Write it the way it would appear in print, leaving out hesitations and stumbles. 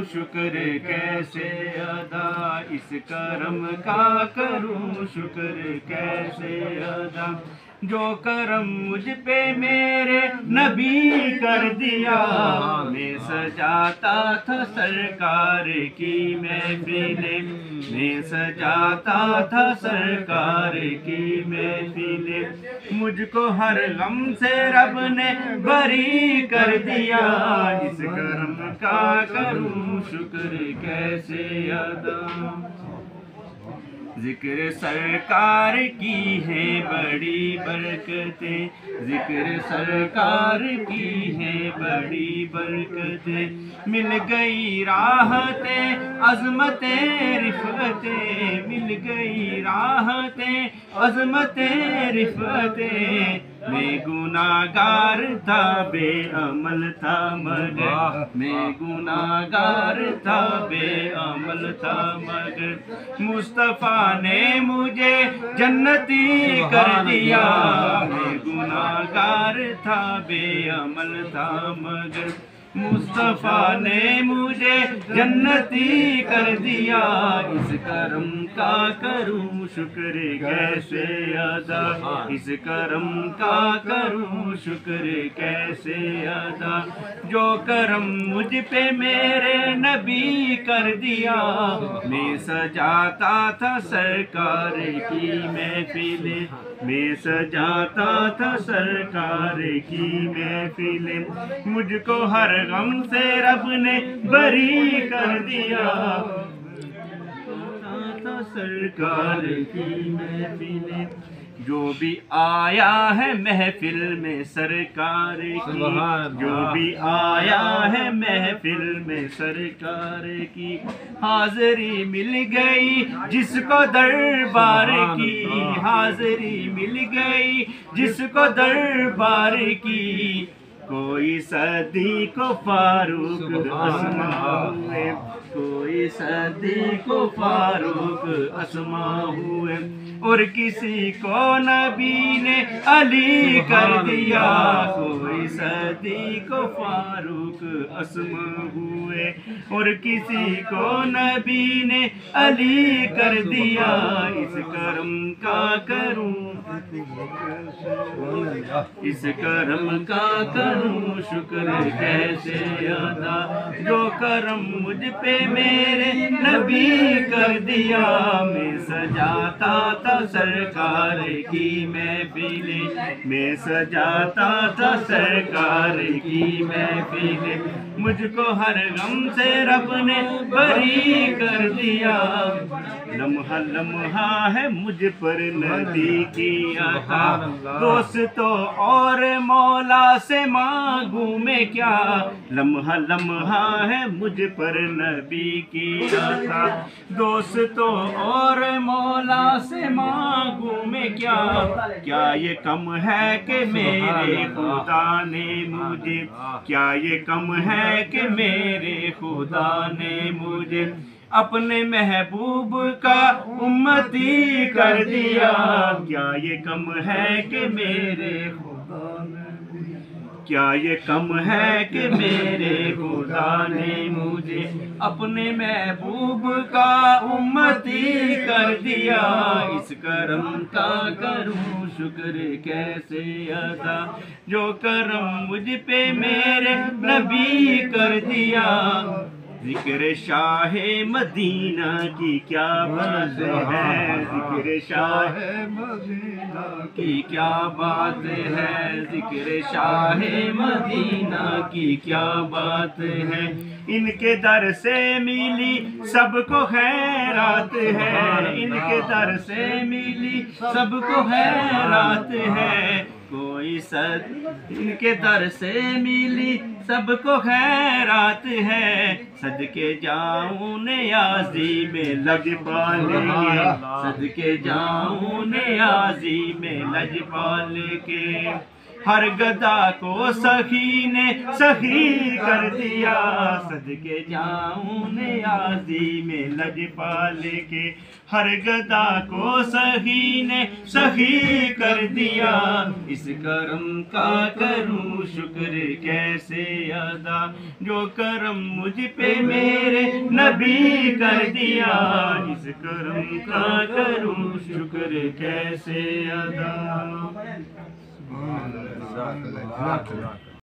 کروں شکر کیسے ادا، اس کرم کا کروں شکر کیسے ادا، جو کرم مجھ پہ میرے نبی کر دیا، میں سجاتا تھا سرکار کی محفلیں، میں سجاتا تھا سرکار کی محفلیں، مجھ کو ہر غم سے رب نے بری کر دیا، اس کرم کا کروں شکر کیسے ادا، ذکر سرکار کی ہے بڑی برکتیں، ذکر سرکار کی ہے بڑی برکتیں، مل گئی راحتیں عظمتیں رفعتیں، مل گئی راحتیں عظمتیں رفعتیں، میں گناہگار تھا بے عمل تھا مگر، میں گناہگار تھا بے عمل تھا مگر، مصطفیٰ نے مجھے جنتی کر دیا، میں گناہگار تھا بے عمل تھا مگر، مصطفیٰ نے مجھے جنتی کر دیا، اس کرم کا کروں شکر کیسے ادا، اس کرم کا کروں شکر کیسے ادا، جو کرم مجھ پہ میرے نبی کر دیا، میں سجاتا تھا سرکار کی محفلیں، میں سجاتا تھا سرکار کی محفلیں، مجھ کو ہر غم سے رب نے بری کر دیا، تھا سرکار کی محفلیں، جو بھی آیا ہے محفل میں سرکار کی، جو بھی آیا ہے محفل میں سرکار کی، حاضری مل گئی جس کو دربار کی، حاضری مل گئی جس کو دربار کی، کوئی صدیق کو فاروق اسما ہوئے، کوئی صدیق کو فاروق اسما ہوئے، اور کسی کو نبی نے علی کر دیا، کوئی صدیق کو فاروق اسما ہوئے، اور کسی کو نبی نے علی کر دیا، اس کرم کا کروں، اس کرم کا کروں شکر کیسے ادا، جو کرم مجھ پہ میرے نبی کر دیا، میں سجاتا تھا سرکار کی محفلیں، میں سجاتا تھا سرکار کی محفلیں، مجھ کو ہر غم سے رب نے بری کر دیا، لمحہ لمحہ ہے مجھ پر نبی کی عطا، دوستوں اور مولا سے مانگوں میں کیا، لمحہ لمحہ ہے مجھ پر نبی کی عطا، دوستوں اور مولا سے مانگوں میں کیا، کیا یہ کم ہے کہ میرے خدا نے مجھے، کیا یہ کم ہے کہ میرے خدا نے مجھے اپنے محبوب کا امتی کر دیا، کیا یہ کم ہے کہ میرے خدا نے، کیا یہ کم ہے کہ میرے خدا نے مجھے اپنے محبوب کا امتی کر دیا، اس کرم کا کروں شکر کیسے ادا، جو کرم مجھ پہ میرے نبی کر دیا، ذکر شاہ مدینہ کی کیا بات ہے، ذکر شاہ مدینہ کی کیا بات ہے، ذکر شاہ مدینہ کی کیا بات ہے، ان کے در سے ملی سب کو خیرات ہے، ان کے در سے ملی سب کو خیرات ہے، کوئی ان کے در سے ملی سب کو خیرات ہے، صدقے جاؤں نیازی میں لجپال کے، صدقے جاؤں نیازی میں لجپال کے، ہر گدا کو سخی نے سخی کر دیا صدقے جاؤں نیازی میں لجپال کے ہر گدا کو سخی نے سخی کر دیا اس کرم کا کروں شکر کیسے ادا جو کرم مجھ پہ میرے نبی کر دیا اس کرم کا کروں شکر کیسے ادا